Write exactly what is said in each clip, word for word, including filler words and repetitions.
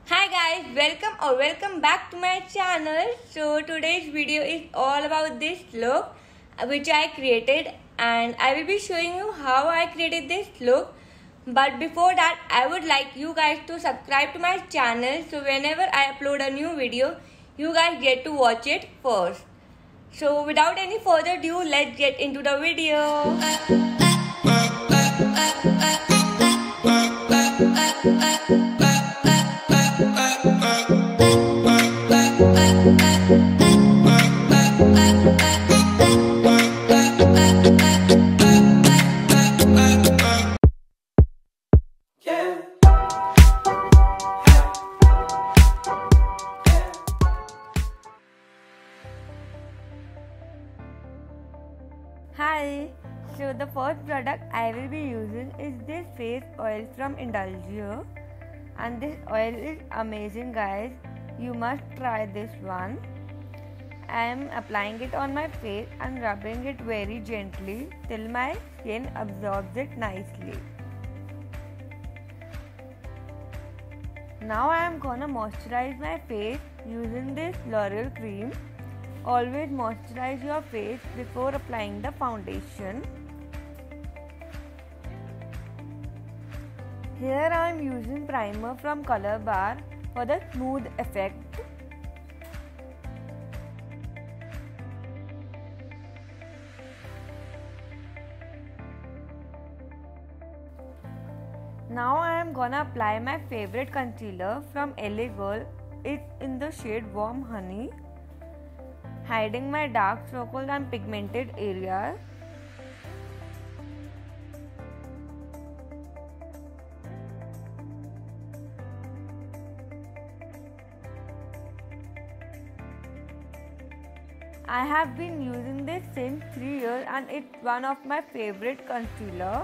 Hi guys, welcome or welcome back to my channel. So today's video is all about this look which I created, and I will be showing you how I created this look. But before that, I would like you guys to subscribe to my channel, so whenever I upload a new video, you guys get to watch it first. So without any further ado, let's get into the video. Hi, so the first product I will be using is this face oil from Indulgio, and this oil is amazing guys, you must try this one. I am applying it on my face and rubbing it very gently till my skin absorbs it nicely. Now I am gonna moisturize my face using this L'Oreal cream. Always moisturize your face before applying the foundation. Here I am using primer from Color Bar for the smooth effect. Now I am gonna apply my favorite concealer from L A Girl. It's in the shade Warm Honey, hiding my dark circles and pigmented areas. I have been using this since three years and it's one of my favorite concealer.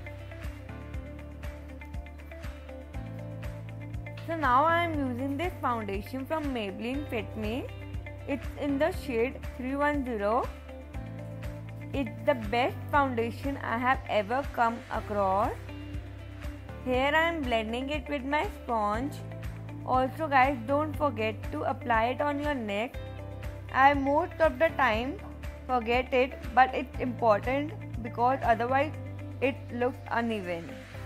So now I am using this foundation from Maybelline Fit Me. It's in the shade three one zero. It's the best foundation I have ever come across. Here I am blending it with my sponge. Also guys, don't forget to apply it on your neck. I most of the time forget it, but it's important because otherwise it looks uneven.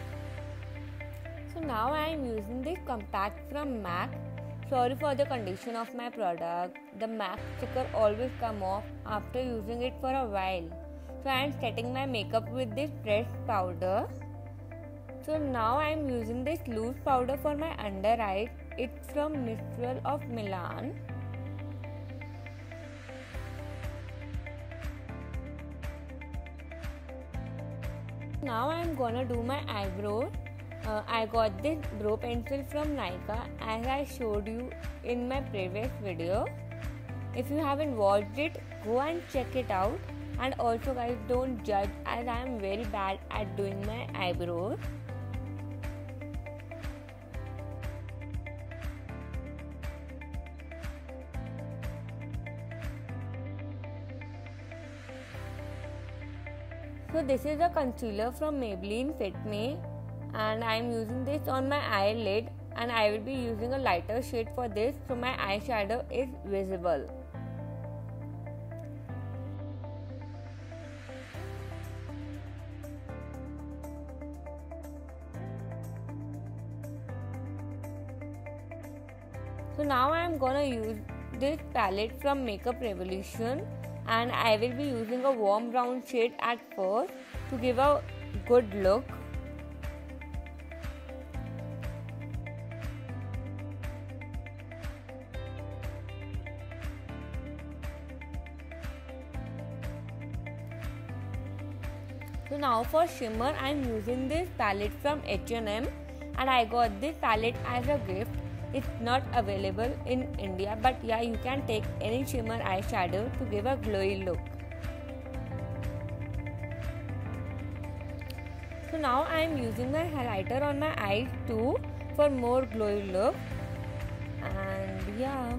So now I am using this compact from MAC. Sorry for the condition of my product. The MAC sticker always come off after using it for a while. So I am setting my makeup with this fresh powder. So now I am using this loose powder for my under eyes. It's from Mistral of Milan. Now I am gonna do my eyebrows. Uh, I got this brow pencil from Nykaa as I showed you in my previous video. If you haven't watched it, go and check it out. And also guys, don't judge as I am very bad at doing my eyebrows. So this is a concealer from Maybelline Fit Me, and I am using this on my eyelid, and I will be using a lighter shade for this so my eyeshadow is visible. So now I am gonna use this palette from Makeup Revolution, and I will be using a warm brown shade at first to give a good look. So now for shimmer, I am using this palette from H and M, and I got this palette as a gift. It's not available in India, but yeah, you can take any shimmer eyeshadow to give a glowy look. So now I am using my highlighter on my eyes too for more glowy look. And yeah.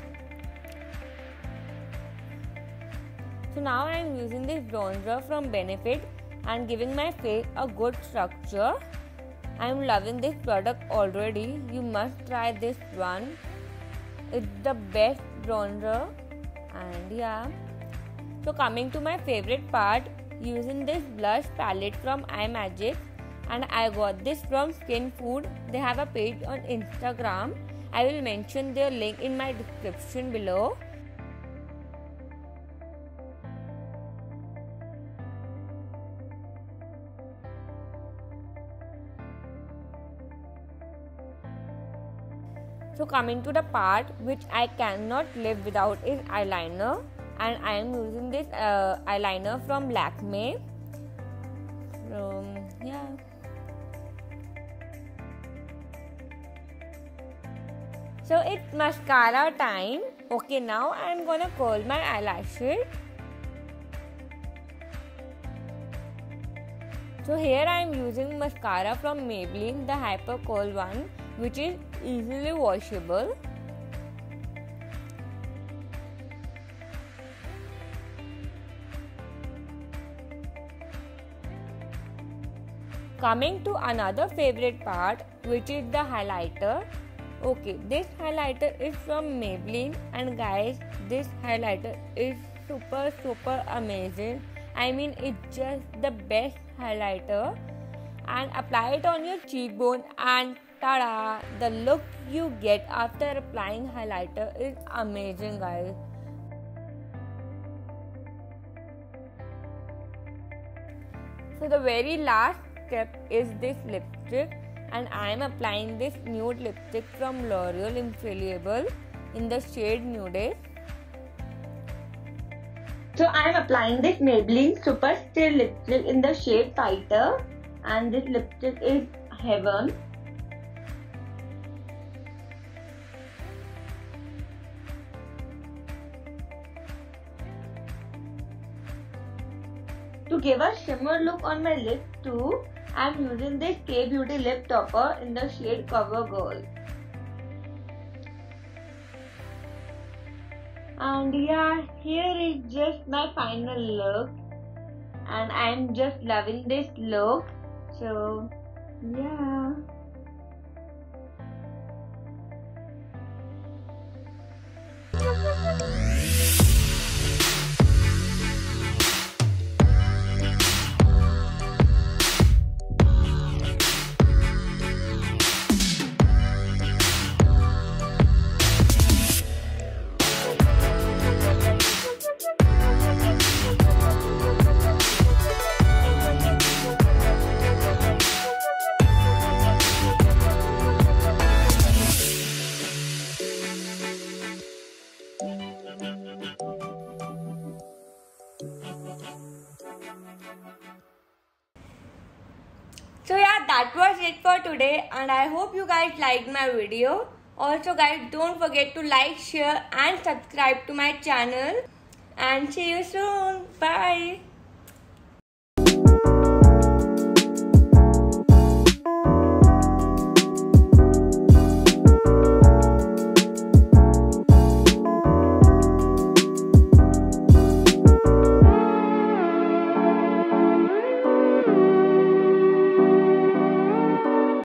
So now I am using this bronzer from Benefit and giving my face a good structure. I'm loving this product already. You must try this one. It's the best bronzer. And yeah. So coming to my favorite part, using this blush palette from iMagic, and I got this from Skin Food. They have a page on Instagram. I will mention their link in my description below. So coming to the part which I cannot live without is eyeliner, and I am using this uh, eyeliner from Lakme. So yeah. So it's mascara time. Okay, now I am gonna curl my eyelashes. So here I am using mascara from Maybelline, the Hyper Curl one, which is easily washable. Coming to another favorite part, which is the highlighter. Okay, this highlighter is from Maybelline, and guys, this highlighter is super super amazing. I mean, it's just the best highlighter. And apply it on your cheekbone, and tada! The look you get after applying highlighter is amazing, guys. So the very last step is this lipstick, and I am applying this nude lipstick from L'Oreal Infallible in the shade Nude. So I am applying this Maybelline Super Still lipstick in the shade Fighter, and this lipstick is Heaven. To give a shimmer look on my lips too, I am using this K Beauty lip topper in the shade Cover Girl. And yeah, here is just my final look, and I am just loving this look. So yeah. So yeah, that was it for today, and I hope you guys liked my video. Also guys, don't forget to like, share and subscribe to my channel, and see you soon. Bye.